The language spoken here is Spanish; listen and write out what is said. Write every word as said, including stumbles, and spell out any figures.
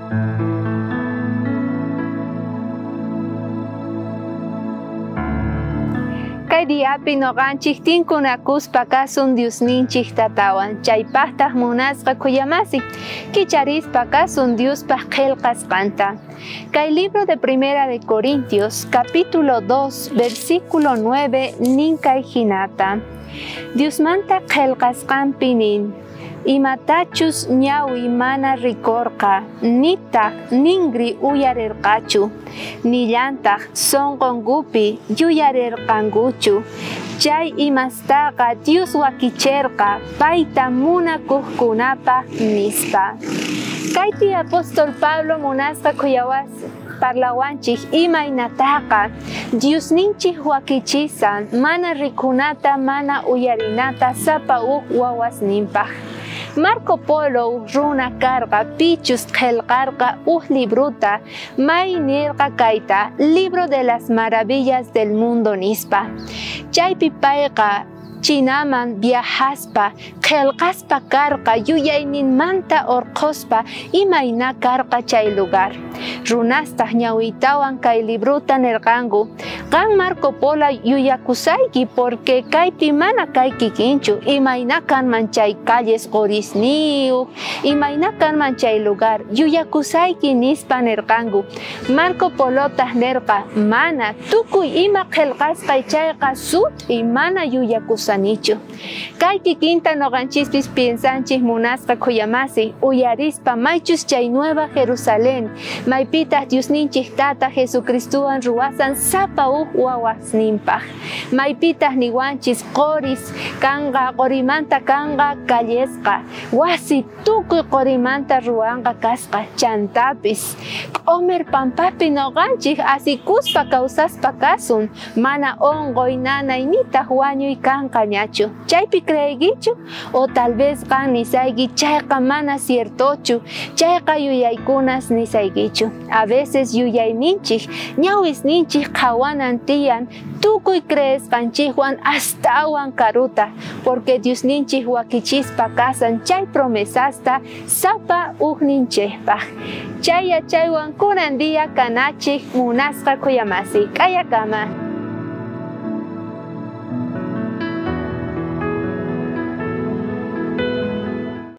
Kay diapi noqanchik tinkunakuspa kasun Diosninchik tatawan chaypaqtaq munasqa kuyamasi kicharispa kasun Diospaq qillqasqanta. Kay libro de Primera de Corintios capítulo dos versículo nueve nin kay hinata Diosmanta qillqasqanpi nin imatachus ñawi mana rikorqa nitaq ningri uyarirqachu nillantaq sonqonkupi yuyarirqankuchu chay imastaqa Dios wakicherqa payta munakuqkunapaq nispa. Kaypi apóstol Pablo munasqa kuyawas parlawanchik imaynataqa Diosninchik wakichisan mana rikunata mana uyarinata sapa huk wawasninpaq. Marco Polo runa karqa pichus qillqarqa huk libruta may nirqa kayta libro de las maravillas del mundo nispa. Chaypi payqa Chinaman viajaspa qillqaspa karqa yuyayninmanta orqospa imayna karqa chay lugar. Runastaq ñawitawan kay libruta nirqanku qan Marco Polo yuyakusayki porque kaypi mana kayki kinchu imayna kanman chay calles qorisniyuq imayna kanman chay lugar yuyakusayki nispa nirqanku. Marco Polotaq nirqa mana tukuy ima qillqasqay chayqa sut'y mana yuyakusanichu. Kay kikinta noqanchispis piensanchik munasqa kuyamasi uyarispa maychus chay Nueva Jerusalén maypitaq Diosninchik tata Jesucristuwan ruwasan sapa huk wawasninpaq. Maypitaq niwanchis qoris kanqa qorimanta kanqa callesqa wasi tukuy qorimanta ruwanqa kasqa chantapis q'umir pampapi noqanchik asikuspa kawsaspa kasun mana onqoy nanay nitaq wañuy kanqa ñachu. Chaypi creykichu o tal vez qan nisayki chayqa mana ciertochu chayqa yuyaykunas nisaykichu. A veces yuyayninchik ñawisninchik qhawanan tiyan tukuy creesqanchikwan astawan karuta porque Diosninchik wakichispa kasan chay promesasta sapa hukninchikpaq. Chay yachaywan kunan día kanachik munasqa kuyamasi k'ayakama.